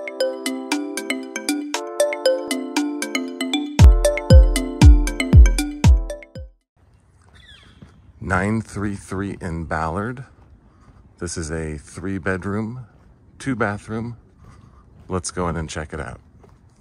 (933) in Ballard. This is a 3-bedroom, 2-bathroom. Let's go in and check it out.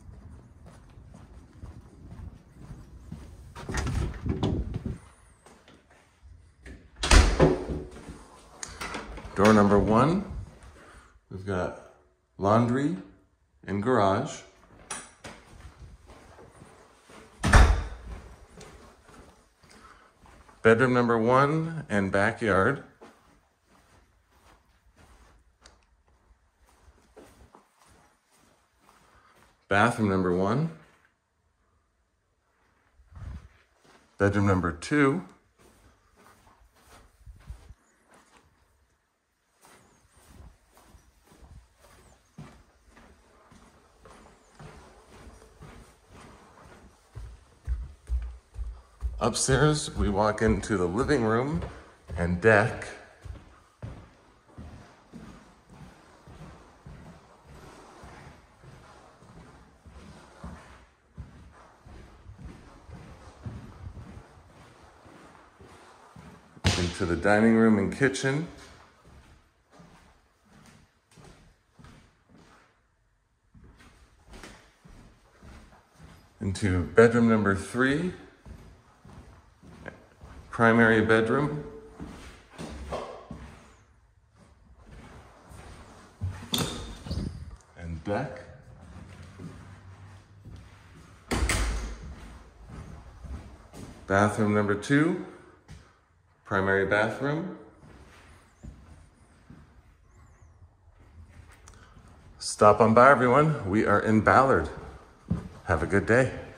Door number 1, we've got laundry and garage. Bedroom number 1 and backyard. Bathroom number 1. Bedroom number 2. Upstairs, we walk into the living room and deck. Into the dining room and kitchen. Into bedroom number 3. Primary bedroom. And deck. Bathroom number 2. Primary bathroom. Stop on by, everyone. We are in Ballard. Have a good day.